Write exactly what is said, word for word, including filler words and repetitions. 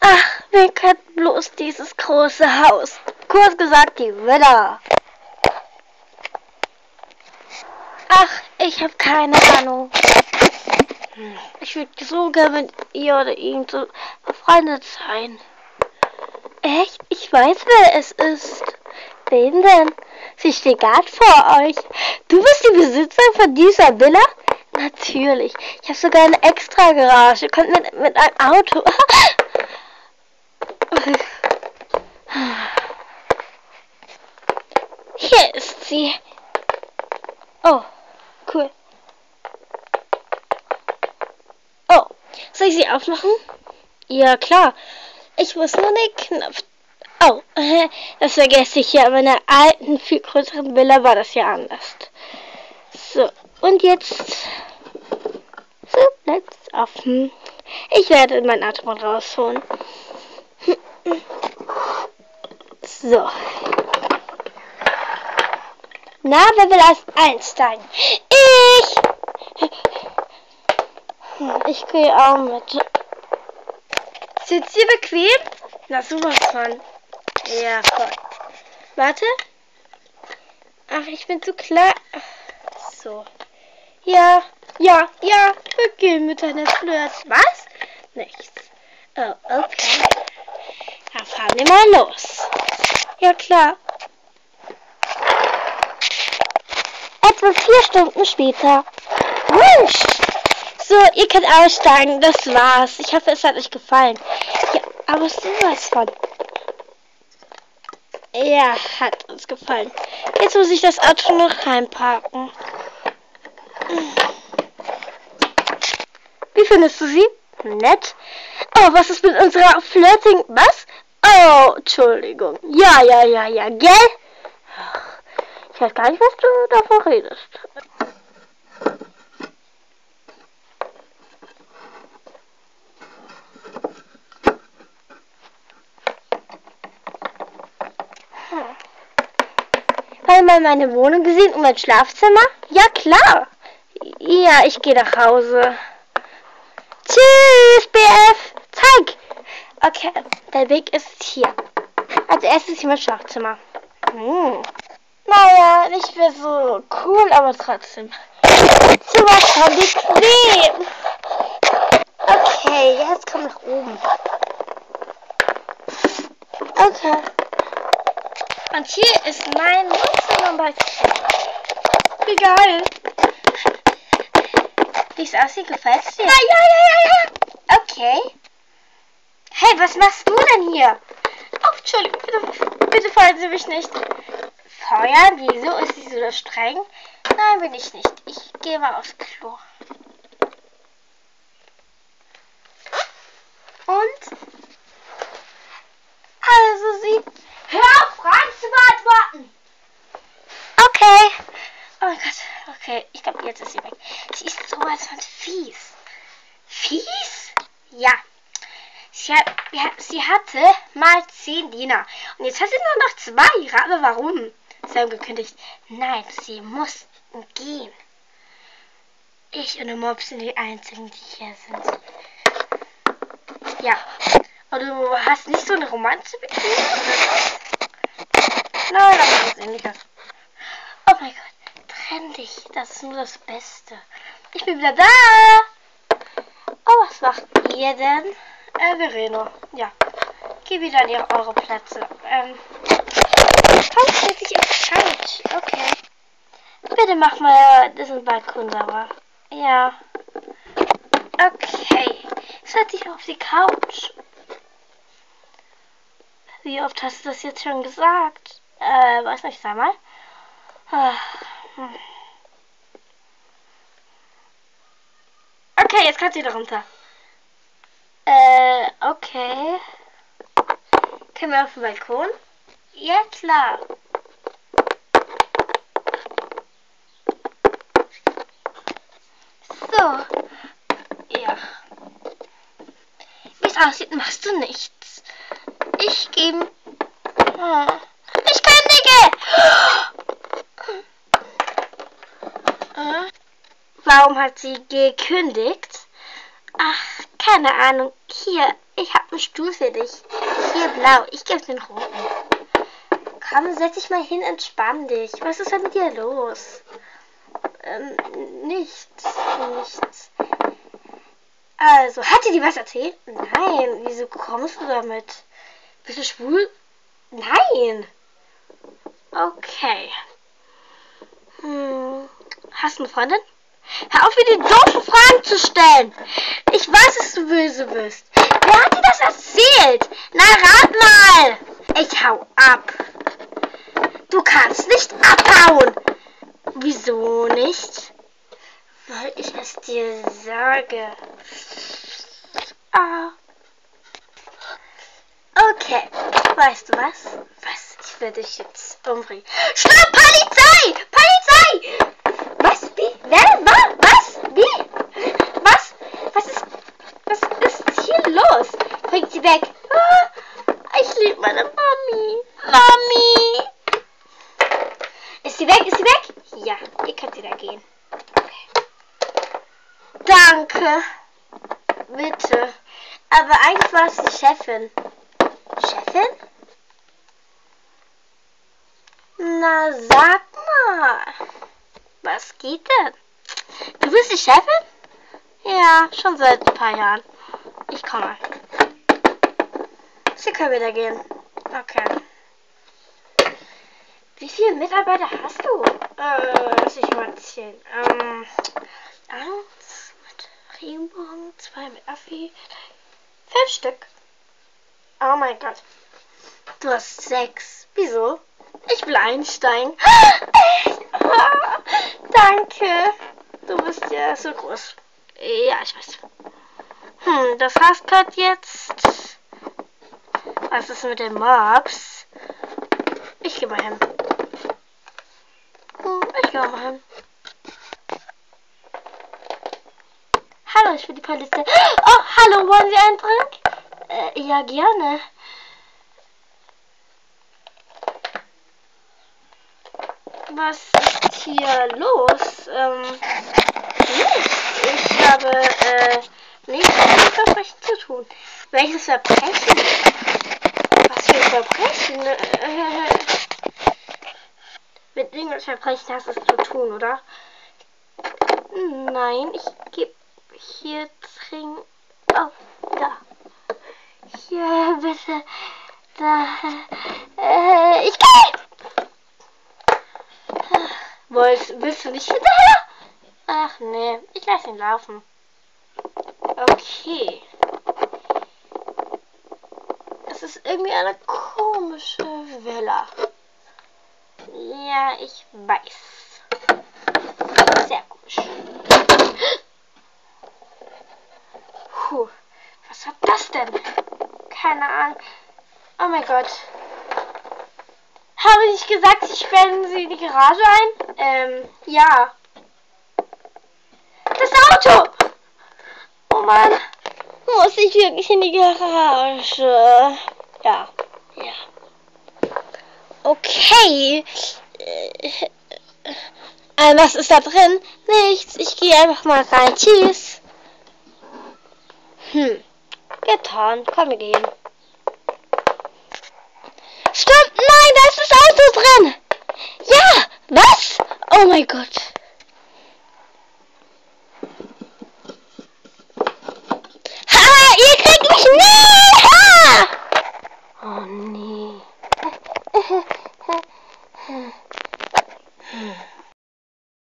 Ach, wer kennt bloß dieses große Haus? Kurz gesagt, die Villa. Ach, ich habe keine Ahnung. Ich würde so gerne mit ihr oder ihm so befreundet sein. Echt? Ich weiß, wer es ist. Wen denn? Sie steht gerade vor euch. Du bist die Besitzerin von dieser Villa? Natürlich. Ich habe sogar eine extra Garage. Ihr könnt mit, mit einem Auto. Hier ist sie. Oh, cool. Oh, soll ich sie aufmachen? Ja, klar. Ich muss nur den Knopf... Oh, das vergesse ich ja. In meiner alten, viel größeren Villa war das ja anders. So, und jetzt... So, bleibt's offen. Ich werde mein Auto mal rausholen. So. Na, wer will als einsteigen? Ich! Ich gehe auch mit. Sitzt ihr bequem? Na, sowas von. Ja, voll. Warte. Ach, ich bin zu klein. So. Ja, ja, ja. Wir gehen mit deiner Flirt. Was? Nichts. Oh, okay. Dann fahren wir mal los. Ja, klar. Etwa vier Stunden später. Wusch! So, ihr könnt aussteigen. Das war's. Ich hoffe, es hat euch gefallen. Ja, aber sowas von. Ja, hat uns gefallen. Jetzt muss ich das Auto noch reinparken. Wie findest du sie? Nett. Oh, was ist mit unserer Flirting? Was? Oh, Entschuldigung. Ja, ja, ja, ja, gell? Ich weiß gar nicht, was du davon redest. Hm. Hast du mal meine Wohnung gesehen und mein Schlafzimmer? Ja, klar. Ja, ich gehe nach Hause. Tschüss, B F. Zeig. Okay, der Weg ist hier. Als erstes hier mein Schlafzimmer. Hm. Naja, nicht mehr so cool, aber trotzdem. Sowas von bequem. Okay, jetzt komm nach oben. Okay. Und hier ist mein Wohnzimmer bei Wie geil. Wie es aussieht, gefällt es dir? Ja, ja, ja, ja, ja. Okay. Hey, was machst du denn hier? Oh, Entschuldigung, bitte, bitte fallen Sie mich nicht. Feuern? Wieso? Ist sie so streng? Nein, bin ich nicht. Ich gehe mal aufs Klo. Und? Also sie... Hör auf, Fragen zu beantworten! Okay. Oh mein Gott. Okay, ich glaube, jetzt ist sie weg. Sie ist sowas von fies. Fies? Ja. Sie, hat, ja, sie hatte mal zehn Diener. Und jetzt hat sie nur noch zwei. Aber warum? Sie haben gekündigt. Nein, sie mussten gehen. Ich und der Mob sind die einzigen, die hier sind. Ja. Und du hast nicht so eine Romanze betrieben? Nein, aber das ist ähnliches. Oh mein Gott. Trenn dich. Das ist nur das Beste. Ich bin wieder da. Oh, was macht ihr denn? Äh, Verena. Ja. Geh wieder an ihre, eure Plätze. Ähm. Komm, setz dich auf die Couch. Okay. Bitte mach mal diesen Balkon sauber. Ja. Okay. Setz dich auf die Couch. Wie oft hast du das jetzt schon gesagt? Äh, weiß nicht, sag mal. Okay, jetzt kannst du wieder runter. Äh, okay. Können wir auf den Balkon? Ja, klar. So. Ja. Wie es aussieht, machst du nichts. Ich gebe... Hm. Ich kündige! Hm? Warum hat sie gekündigt? Ach, keine Ahnung. Hier, Ich habe einen Stuhl für dich. Hier blau, ich gebe den roten. Komm, setz dich mal hin, entspann dich. Was ist denn mit dir los? Ähm, nichts, nichts. Also, hat dir die was erzählt? Nein, wieso kommst du damit? Bist du schwul? Nein. Okay. Hm. Hast du eine Freundin? Hör auf, mir die doofen Fragen zu stellen. Ich weiß, dass du böse bist. Wer hat dir das erzählt? Na, rat mal. Ich hau ab. Du kannst nicht abhauen. Wieso nicht? Weil ich es dir sage. Ah. Okay. Weißt du was? Was? Ich werde dich jetzt umbringen. Stopp! Polizei! Polizei! Was? Wie? Wer? Was? Was? Wie? Was? Was ist... Was ist hier los? Bringt sie weg. Ah, ich liebe meine Mami. Mami! Ist sie weg? Ist sie weg? Ja, ihr könnt wieder gehen. Okay. Danke. Bitte. Aber eigentlich war es die Chefin. Chefin? Na, sag mal. Was geht denn? Du bist die Chefin? Ja, schon seit ein paar Jahren. Ich komme. Sie können wieder gehen. Okay. Wie viele Mitarbeiter hast du? Äh, lass ich mal zählen. Ähm, eins mit Regenbogen, zwei mit Affi, fünf Stück. Oh mein Gott. Du hast sechs. Wieso? Ich will Einstein. Danke. Du bist ja so groß. Ja, ich weiß. Hm, das heißt gerade jetzt. Was ist mit den Mobs? Ich geh mal hin. Hm, ich geh mal hin. Hallo, ich bin die Polizei. Oh, hallo, wollen Sie einen Drink? Äh, ja, gerne. Was ist hier los? Ähm, nichts. Ich habe, äh, nichts mit Verbrechen zu tun. Welches Verbrechen? Was für ein Verbrechen? Äh, mit irgendwelchen Verbrechen hast du es zu tun, oder? Nein, ich gebe hier Trink. Oh, da. Hier, bitte. Da. Äh, ich gehe! Willst, willst du nicht hinterher? Ach nee, ich lasse ihn laufen. Okay. Es ist irgendwie eine komische Villa. Ja, ich weiß. Sehr komisch. Puh, was war das denn? Keine Ahnung. Oh mein Gott. Habe ich gesagt, ich sperren Sie in die Garage ein? Ähm, ja. Das Auto! Oh Mann. Muss ich wirklich in die Garage? Ja. Ja. Okay. Äh, was ist da drin? Nichts. Ich gehe einfach mal rein. Tschüss. Hm. Getan. Komm, wir gehen. Stopp! Nein, da ist das Auto drin! Ja! Was? Oh mein Gott. Ha! Ihr kriegt mich nie! Ha! Oh nee.